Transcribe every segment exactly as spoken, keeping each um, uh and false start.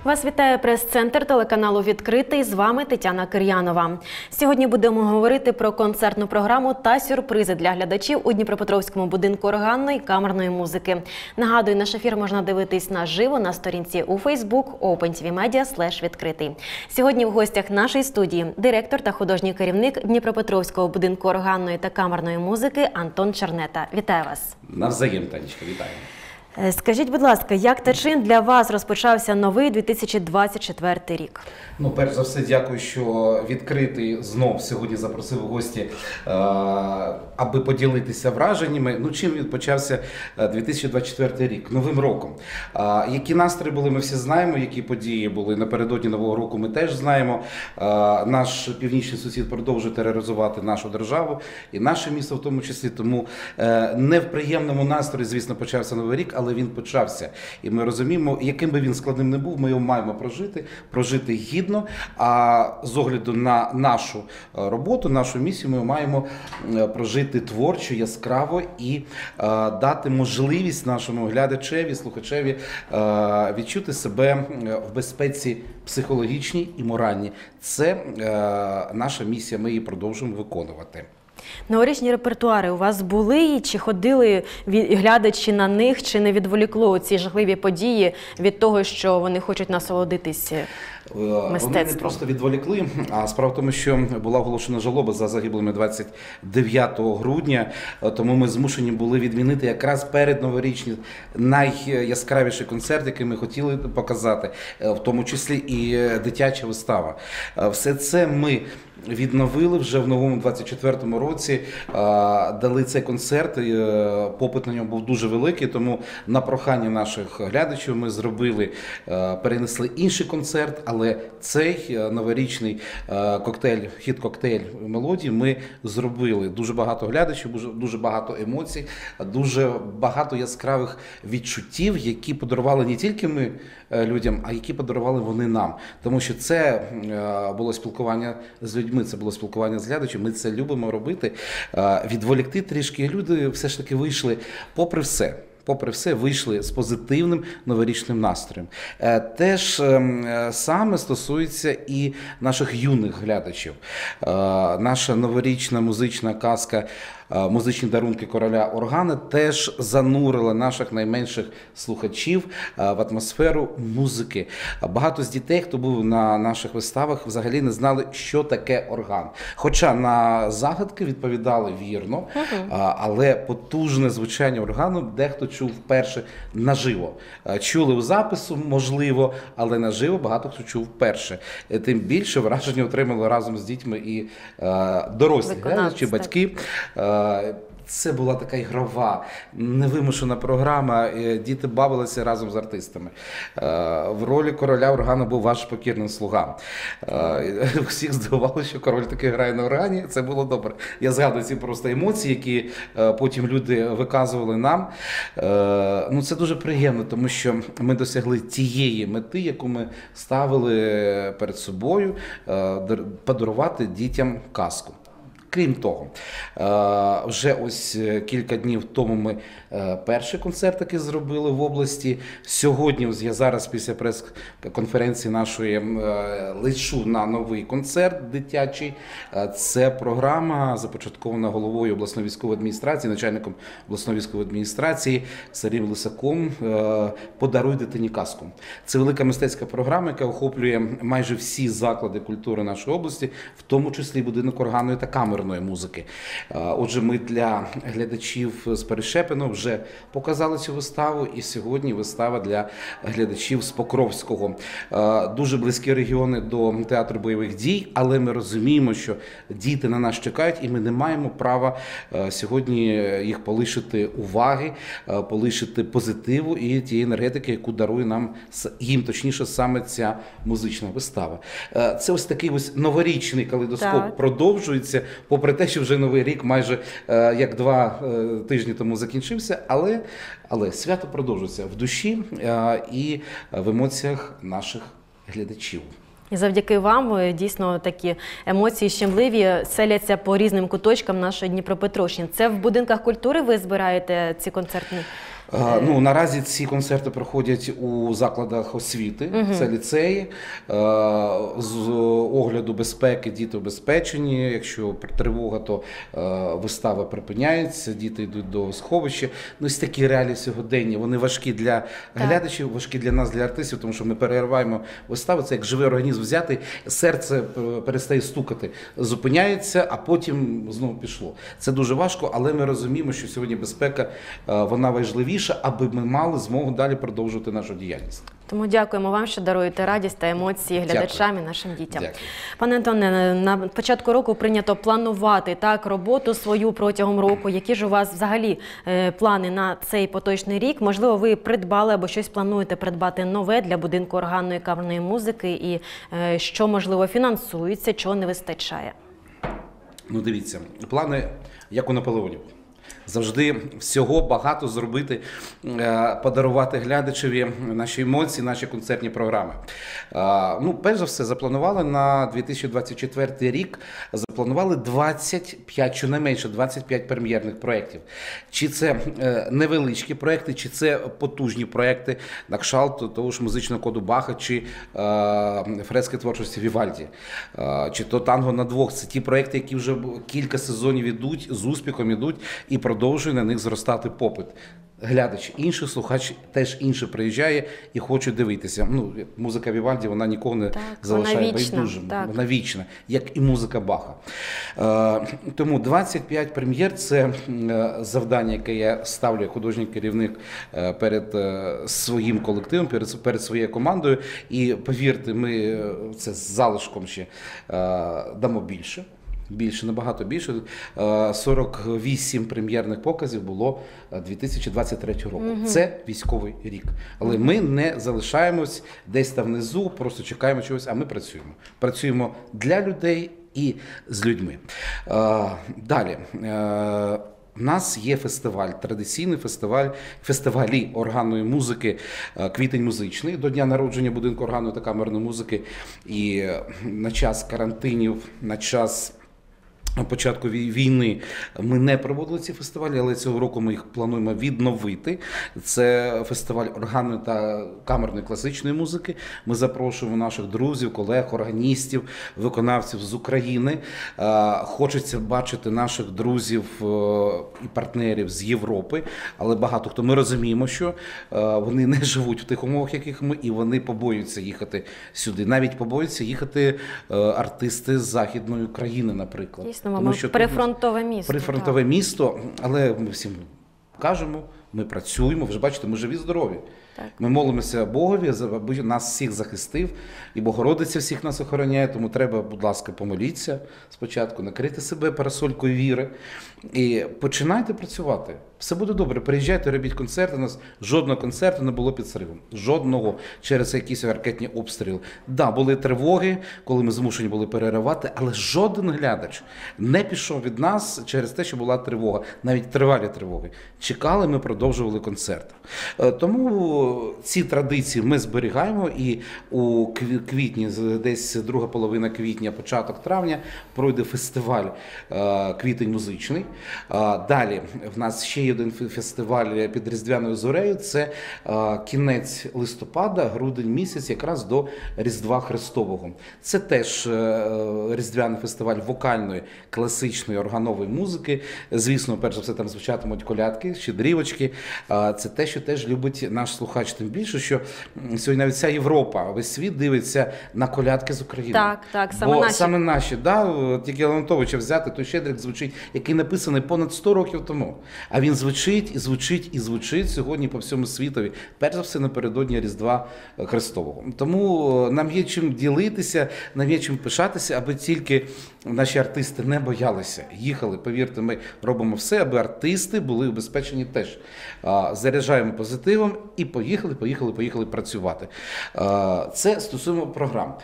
Вас вітає прес-центр телеканалу «Відкритий». З вами Тетяна Кир'янова. Сьогодні будемо говорити про концертну програму та сюрпризи для глядачів у Дніпропетровському будинку органної камерної музики. Нагадую, наш ефір можна дивитись наживо на сторінці у Фейсбук opentvmedia слеш відкритий. Сьогодні в гостях нашої студії директор та художній керівник Дніпропетровського будинку органної та камерної музики Антон Чернета. Вітаю вас. Навзаєм, Танечка, вітаю. Скажіть, будь ласка, як та чим для вас розпочався новий дві тисячі двадцять четвертий рік? Ну, перш за все, дякую, що відкритий знов сьогодні запросив у гості, е аби поділитися враженнями. Ну, чим відпочався дві тисячі двадцять четвертий рік? Новим роком. Е які настрої були, ми всі знаємо, які події були напередодні Нового року, ми теж знаємо. Е наш північний сусід продовжує тероризувати нашу державу і наше місто в тому числі. Тому е не в приємному настрої, звісно, почався Новий рік, але він почався. І ми розуміємо, яким би він складним не був, ми його маємо прожити, прожити гідно. А з огляду на нашу роботу, нашу місію, ми маємо прожити творчо, яскраво і е, дати можливість нашому глядачеві, слухачеві е, відчути себе в безпеці психологічній і моральній. Це е, наша місія, ми її продовжуємо виконувати. Новорічні репертуари у вас були, чи ходили глядачі на них, чи не відволікло ці жахливі події від того, що вони хочуть насолодитися мистецтвом? Вони не просто відволікли, а справа в тому, що була оголошена жалоба за загиблими двадцять дев'ятого грудня, тому ми змушені були відмінити якраз перед новорічні найяскравіший концерт, який ми хотіли показати, в тому числі і дитяча вистава. Все це ми відновили вже в новому двадцять четвертому році, дали цей концерт, попит на нього був дуже великий, тому на прохання наших глядачів ми зробили, перенесли інший концерт, але цей новорічний коктейль, хіт-коктейль мелодій ми зробили. Дуже багато глядачів, дуже багато емоцій, дуже багато яскравих відчуттів, які подарували не тільки ми людям, а які подарували вони нам. Тому що це було спілкування з людьми, це було спілкування з глядачем, ми це любимо робити. Відволікти трішки, люди все ж таки вийшли попри все. Попри все, вийшли з позитивним новорічним настроєм. Теж саме стосується і наших юних глядачів. Наша новорічна музична казка «Музичні дарунки короля органу» теж занурила наших найменших слухачів в атмосферу музики. Багато з дітей, хто був на наших виставах, взагалі не знали, що таке орган. Хоча на загадки відповідали вірно, але потужне звучання органу дехто чув вперше наживо. Чули у запису, можливо, але наживо багато хто чув вперше. Тим більше враження отримали разом з дітьми і дорослі глядачі, батьки. Це була така ігрова, невимушена програма, діти бавилися разом з артистами. В ролі короля органу був ваш покірний слуга. Всіх здивувало, що король таки грає на органі, це було добре. Я згадую ці просто емоції, які потім люди виказували нам. Ну, це дуже приємно, тому що ми досягли тієї мети, яку ми ставили перед собою, подарувати дітям казку. Крім того, вже ось кілька днів тому ми перший концерт таки зробили в області. Сьогодні, я зараз після прес-конференції нашої лечу на новий концерт дитячий. Це програма, започаткована головою обласної військової адміністрації, начальником обласної військової адміністрації Сергієм Лисаком «Подаруй дитині казку». Це велика мистецька програма, яка охоплює майже всі заклади культури нашої області, в тому числі будинок органної та камерної музики. Отже, ми для глядачів з Перещепиного вже показали цю виставу, і сьогодні вистава для глядачів з Покровського. Дуже близькі регіони до театру бойових дій, але ми розуміємо, що діти на нас чекають, і ми не маємо права сьогодні їх полишити уваги, полишити позитиву і тієї енергетики, яку дарує нам, їм точніше, саме ця музична вистава. Це ось такий ось новорічний калейдоскоп так. продовжується, попри те, що вже Новий рік майже е, як два е, тижні тому закінчився, але, але свято продовжується в душі е, і в емоціях наших глядачів. І завдяки вам дійсно такі емоції щемливі селяться по різним куточкам нашої Дніпропетровщини. Це в будинках культури ви збираєте ці концертні А, ну, наразі ці концерти проходять у закладах освіти, Мгм. це ліцеї. А, з огляду безпеки діти обезпечені. Якщо тривога, то а, вистава припиняється, діти йдуть до сховища. Ну, ось такі реалії сьогодення. Вони важкі для глядачів, важкі для нас, для артистів, тому що ми перериваємо виставу. Це як живий організм взяти, серце е, перестає стукати, зупиняється, а потім знову пішло. Це дуже важко, але ми розуміємо, що сьогодні безпека е, вона важливіша, аби ми мали змогу далі продовжувати нашу діяльність. Тому дякуємо вам, що даруєте радість та емоції глядачам і нашим дітям. Дякую. Пане Антоне, на початку року прийнято планувати так роботу свою протягом року. Які ж у вас взагалі е, плани на цей поточний рік? Можливо, ви придбали або щось плануєте придбати нове для будинку органної камерної музики, і е, що, можливо, фінансується, чого не вистачає? Ну, дивіться, плани, як у Наполеонів. Завжди всього багато зробити, е, подарувати глядачеві наші емоції, наші концертні програми. Е, Ну, перш за все, запланували на дві тисячі двадцять четвертий рік, запланували двадцять п'ять, щонайменше двадцять п'ять прем'єрних проєктів. Чи це е, невеличкі проєкти, чи це потужні проєкти на кшталт того ж музичного коду Баха, чи е, фрески творчості Вівальді, е, чи то танго на двох. Це ті проєкти, які вже кілька сезонів ідуть, з успіхом ідуть, і продовжує на них зростати попит. Глядач, інший слухач теж інше приїжджає і хоче дивитися. Ну, музика Вівальді, вона нікого не Так, залишає вона вічна, байдужим. так. Вона вічна, як і музика Баха. Е, тому двадцять п'ять прем'єр – це е, завдання, яке я ставлю як художній керівник е, перед е, своїм колективом, перед, перед своєю командою. І повірте, ми е, це з залишком ще е, дамо більше. Більше, набагато більше. Е, сорок вісім прем'єрних показів було дві тисячі двадцять третього року. Мгм. Це військовий рік. Але ми не залишаємось десь там внизу, просто чекаємо чогось, а ми працюємо. Працюємо для людей і з людьми. Е, Далі. Е, У нас є фестиваль, традиційний фестиваль, фестивалі органної музики е, «Квітень музичний» до дня народження будинку органної та камерної музики. І е, на час карантинів, на час на початку вій- війни ми не проводили ці фестивалі, але цього року ми їх плануємо відновити. Це фестиваль органної та камерної класичної музики. Ми запрошуємо наших друзів, колег, органістів, виконавців з України. Е, Хочеться бачити наших друзів е, і партнерів з Європи, але багато хто ми розуміємо, що е, вони не живуть в тих умовах, яких ми, і вони побоюються їхати сюди. Навіть побоюються їхати е, артисти з Західної України, наприклад. Дійсно, Тому мабуть, що тут прифронтове місто. Прифронтове так. місто, але ми всім кажемо, ми працюємо, ви ж бачите, ми живі, здорові. Так. Ми молимося Богові, аби нас всіх захистив, і Богородиця всіх нас охороняє, тому треба, будь ласка, помоліться спочатку, накрити себе парасолькою віри і починайте працювати. Все буде добре, приїжджайте, робіть концерти. У нас жодного концерту не було під зривом. Жодного через якісь ракетні обстріли. Да, були тривоги, коли ми змушені були переривати, але жоден глядач не пішов від нас через те, що була тривога. Навіть тривалі тривоги. Чекали, ми продовжували концерти. Е, Тому ці традиції ми зберігаємо, і у кві- квітні, з- десь друга половина квітня, початок травня, пройде фестиваль е, «Квітень музичний». Е, Далі в нас ще є один фе- фестиваль під Різдвяною зорею. Це е, кінець листопада, грудень місяць, якраз до Різдва Христового. Це теж е, різдвяний фестиваль вокальної, класичної, органової музики. Звісно, перш за все, там звучатимуть колядки, щедрівочки. Е, Це те, що теж любить наш слухач. Тим більше, що м, сьогодні навіть вся Європа, весь світ дивиться на колядки з України. Так, так, саме Бо наші. саме наші, да, от тільки Леонтовича взяти, той щедрик звучить, який написаний понад сто років тому. А він звучить і звучить і звучить сьогодні по всьому світові, перш за все напередодні Різдва Христового. Тому е, нам є чим ділитися, нам є чим пишатися, аби тільки наші артисти не боялися, їхали. Повірте, ми робимо все, аби артисти були убезпечені теж. А, Заряджаємо позитивом і поїхали, поїхали, поїхали працювати. А, Це стосуємо програм.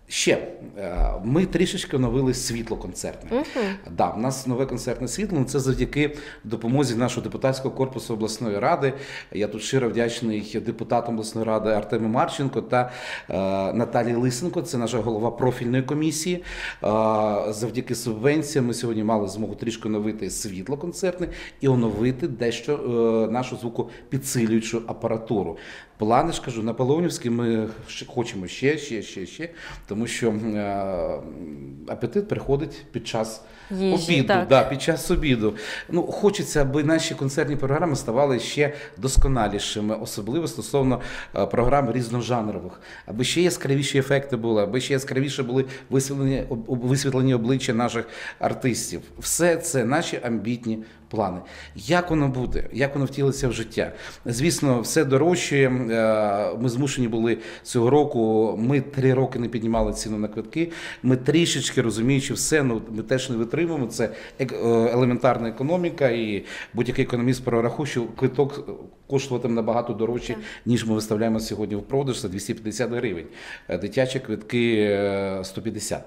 Ще е, ми трішечки оновили світло концертне. Мгм. Да, в нас нове концертне світло. Це завдяки допомозі нашого депутатського корпусу обласної ради. Я тут щиро вдячний депутатам обласної ради Артему Марченко та е, Наталії Лисенко. Це наша голова профільної комісії. Е, завдяки субвенціям ми сьогодні мали змогу трішки оновити світло концертне і оновити дещо е, нашу звукопідсилюючу апаратуру. Плани ж кажу, на Полонівській ми ще хочемо ще, ще, ще, ще, тому що е, апетит приходить під час Їжі, обіду. так. Да, під час обіду. Ну, хочеться, аби наші концертні програми ставали ще досконалішими, особливо стосовно е, програм різножанрових, аби ще яскравіші ефекти були, аби ще яскравіше були висвітлені, об- висвітлені обличчя наших артистів. Все це наші амбітні плани. Як воно буде? Як воно втілиться в життя? Звісно, все дорожчає. Е, Ми змушені були цього року, ми три роки не піднімали ціну на квитки. Ми трішечки, розуміючи все, ну, ми теж не витримуємо. Це ек- е, елементарна економіка, і будь-який економіст прорахує, що квиток коштуватиме набагато дорожче, Так. ніж ми виставляємо сьогодні в продаж, це двісті п'ятдесят гривень. Е, Дитячі квитки е, сто п'ятдесят.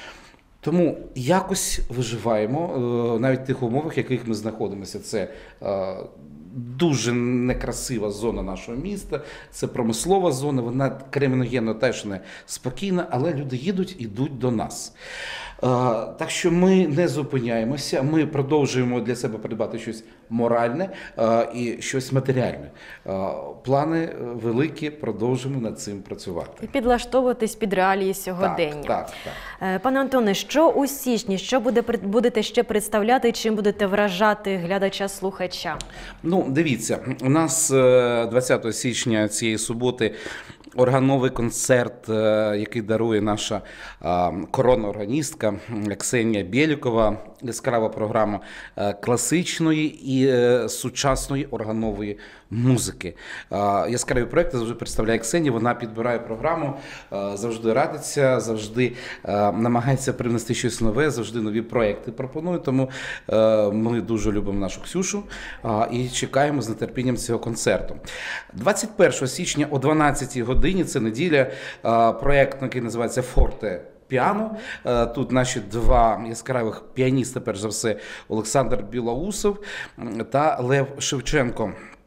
Тому якось виживаємо, е, навіть в тих умовах, в яких ми знаходимося. Це е, дуже некрасива зона нашого міста, це промислова зона, вона криміногенно теж не спокійна, але люди їдуть, ідуть до нас. Е, Так що ми не зупиняємося, ми продовжуємо для себе придбати щось моральне е, і щось матеріальне. Е, Плани е, великі, продовжуємо над цим працювати. І підлаштовуватись під реалії сьогодення. Так, так, так. Е, Пане Антоне, що у січні, що буде, пред- будете ще представляти, чим будете вражати глядача-слухача? Ну, дивіться, у нас е, двадцятого січня цієї суботи органовий концерт, е, який дарує наша е, коронна органістка Ксенія Бєлікова, яскрава програма е, класичної і е, сучасної органової музики. Е, Яскраві проекти завжди представляє Ксенія, вона підбирає програму, е, завжди радиться, завжди е, намагається привнести щось нове, завжди нові проекти пропонує, тому е, ми дуже любимо нашу Ксюшу е, і чекаємо з нетерпінням цього концерту. двадцять першого січня о дванадцятій годині, це неділя, е, проект, який називається «Форте Піано». Е, Тут наші два яскравих піаністи, перш за все, Олександр Білоусов м, та Лев Шевченко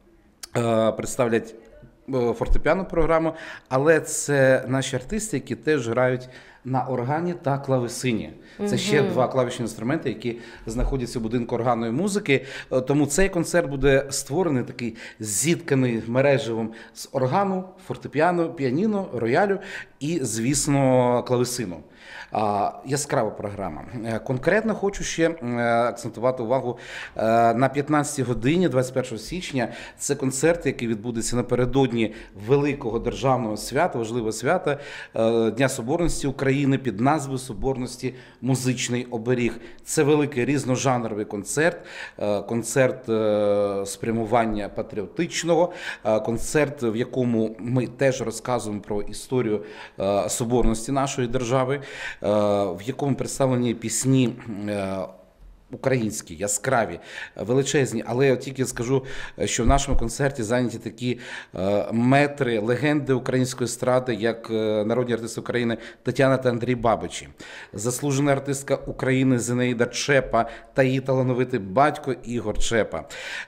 е, представлять е, фортепіано програму, але це наші артисти, які теж грають на органі та клавесині. Це ще два клавішні інструменти, які знаходяться у будинку органної музики. Е, Тому цей концерт буде створений такий зітканий мережевим з органу, фортепіано, піаніно, роялю і, звісно, клавесину. А, Яскрава програма. Е, Конкретно хочу ще е, акцентувати увагу е, на п'ятнадцятій годині двадцять першого січня. Це концерт, який відбудеться напередодні великого державного свята, важливого свята е, Дня Соборності України під назвою «Соборності. Музичний оберіг». Це великий різножанровий концерт, е, концерт е, спрямування патріотичного, е, концерт, в якому ми теж розказуємо про історію е, соборності нашої держави, е, в якому представлені пісні е, українські, яскраві, величезні, але я тільки скажу, що в нашому концерті зайняті такі е, метри, легенди української естради, як е, народні артисти України Тетяна та Андрій Бабичі, заслужена артистка України Зинаїда Чепа та її талановитий батько Ігор Чепа,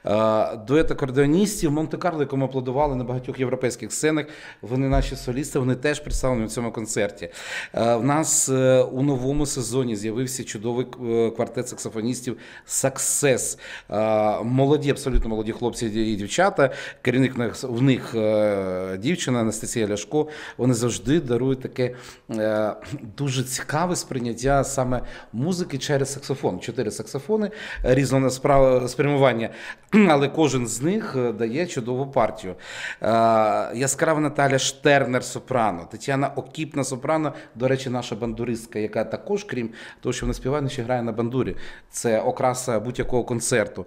е, дует акордеоністів Монте-Карло, якому аплодували на багатьох європейських сценах, вони наші солісти, вони теж представлені в цьому концерті. Е, в нас е, у новому сезоні з'явився чудовий е, квартет саксофоністів «Саксес». Е, Молоді, абсолютно молоді хлопці і дівчата. Керівник в них- в них е, дівчина Анастасія Ляшко. Вони завжди дарують таке е, дуже цікаве сприйняття саме музики через саксофон. Чотири саксофони е, різного насправ- спрямування, але кожен з них е, дає чудову партію. Е, Яскрава Наталя Штернер сопрано, Тетяна Окіпна сопрано, до речі, наша бандуристка, яка також, крім того, що вона співає, вона ще грає на бандурі. Це окраса будь-якого концерту.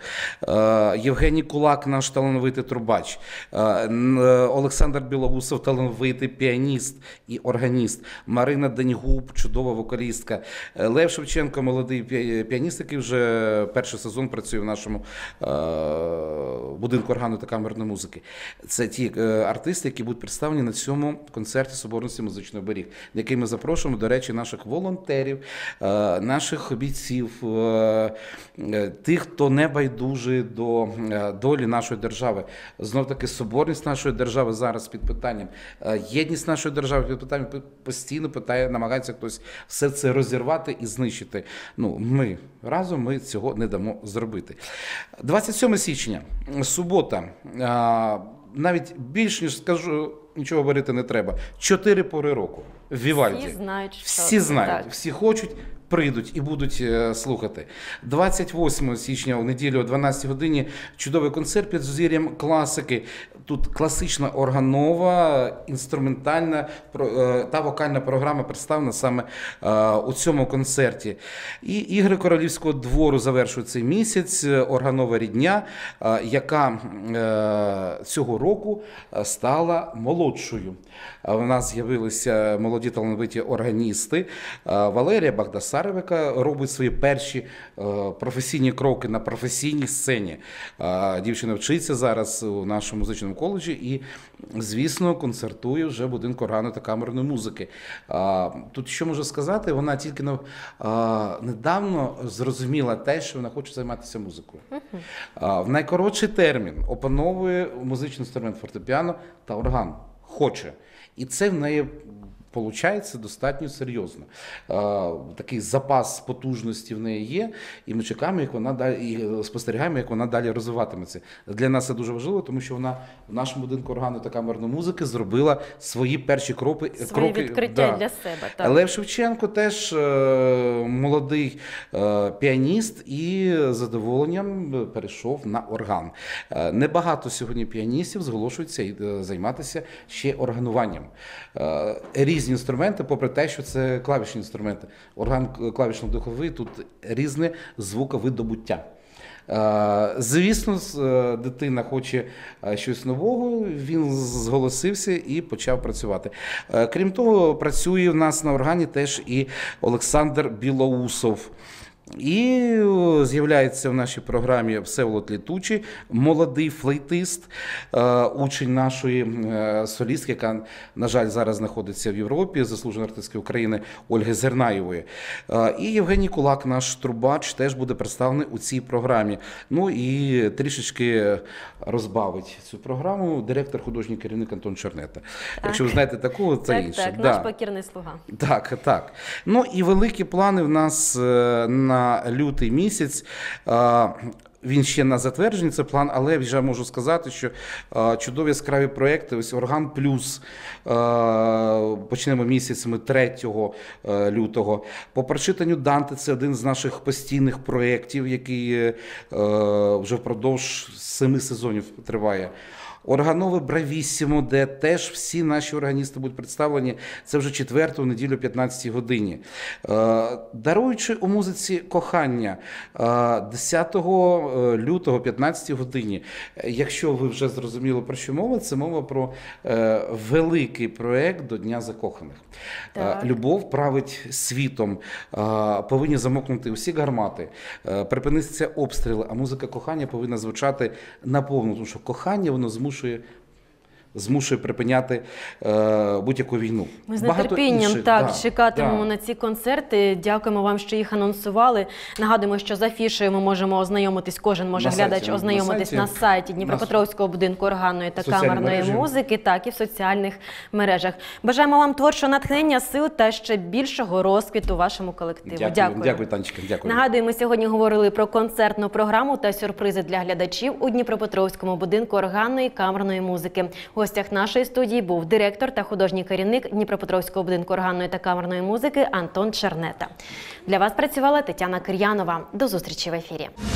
Е, Євгеній Кулак, наш талановитий трубач. Е, н- е, Олександр Білоусов, талановитий піаніст і органіст. Марина Деньгуб, чудова вокалістка. Е, Лев Шевченко, молодий пі- піаніст, який вже перший сезон працює в нашому е, будинку органу та камерної музики. Це ті е, артисти, які будуть представлені на цьому концерті Соборності музичний оберіг, на який ми запрошуємо, до речі, наших волонтерів, е, наших бійців, е, е, тих, хто не байдужий до е, долі нашої держави. Знов-таки, соборність нашої держави зараз під питанням, е, єдність нашої держави під питанням, постійно питає, намагається хтось все це розірвати і знищити. Ну, ми разом ми цього не дамо зробити. двадцять сьоме січня, субота, навіть більш ніж скажу, нічого говорити не треба. Чотири пори року. В Вівальді. Всі знають, що Всі знають, так. Всі хочуть, прийдуть і будуть е, слухати. двадцять восьмого січня у неділю о дванадцятій годині чудовий концерт під сузір'ям класики. Тут класична органова, інструментальна про, е, та вокальна програма представлена саме е, у цьому концерті. І ігри Королівського двору завершують цей місяць. Органова рідня, е, яка е, цього року стала молодшою. У нас з'явилися молоді талановиті органісти. Е, Валерія Багдасар, яка робить свої перші е, професійні кроки на професійній сцені. Е, дівчина вчиться зараз у нашому музичному коледжі і, звісно, концертує вже в будинку органу та камерної музики. Е, тут що можу сказати, вона тільки е, недавно зрозуміла те, що вона хоче займатися музикою. Е, в найкоротший термін опановує музичний інструмент фортепіано та орган. Хоче. І це в неї получається достатньо серйозно. Такий запас потужності в неї є, і ми чекаємо, як вона далі, і спостерігаємо, як вона далі розвиватиметься. Для нас це дуже важливо, тому що вона в нашому будинку органу та камерної музики зробила свої перші кроки. Свої кроки, відкриття да. для себе. Так. Лев Шевченко теж е, молодий е, піаніст і з задоволенням перейшов на орган. Е, небагато сьогодні піаністів зголошуються е, займатися ще органуванням. Е, різні інструменти, попри те, що це клавішні інструменти. Орган клавішно-духовий, тут різне звуковидобуття. Звісно, дитина хоче щось нового, він зголосився і почав працювати. Крім того, працює в нас на органі теж і Олександр Білоусов. І з'являється в нашій програмі Всеволод Літучий, молодий флейтист, учень нашої солістки, яка, на жаль, зараз знаходиться в Європі, заслуженої артистки України Ольги Зернаєвої. І Євгеній Кулак, наш трубач, теж буде представлений у цій програмі. Ну і трішечки розбавить цю програму директор, художній керівник Антон Чернета. Так. Якщо ви знаєте такого, це так, інше. Так, да. наш покірний слуга. Так, так. Ну і великі плани в нас на лютий місяць. Він ще на затвердженні, це план, але вже можу сказати, що чудові яскраві проекти, ось Орган Плюс, почнемо місяць ми третього лютого. По прочитанню Данте, це один з наших постійних проєктів, який вже впродовж семи сезонів триває. Органове Бравісімо, де теж всі наші органісти будуть представлені, це вже четверту неділю о п'ятнадцятій годині. Даруючи у музиці кохання, десятого лютого о п'ятнадцятій годині. Якщо ви вже зрозуміли, про що мова, це мова про великий проєкт до Дня закоханих. Так. Любов править світом, повинні замокнути усі гармати, припинитися обстріли, а музика кохання повинна звучати наповну, тому що кохання, воно змушує змушує припиняти е, будь-яку війну. Ми з нетерпінням інших, так, да, чекатимемо да. на ці концерти. Дякуємо вам, що їх анонсували. Нагадуємо, що з афішею ми можемо ознайомитись, кожен може на глядач сайті, ознайомитись на сайті, на сайті Дніпропетровського будинку органної та камерної мережі. музики, так і в соціальних мережах. Бажаємо вам творчого натхнення, сил та ще більшого розквіту вашому колективу. Дякую, дякую. дякую, Танечка, дякую. Нагадую, ми сьогодні говорили про концертну програму та сюрпризи для глядачів у Дніпропетровському будинку органної камерної музики. В гостях нашої студії був директор та художній керівник Дніпропетровського будинку органної та камерної музики Антон Чернета. Для вас працювала Тетяна Кир'янова. До зустрічі в ефірі.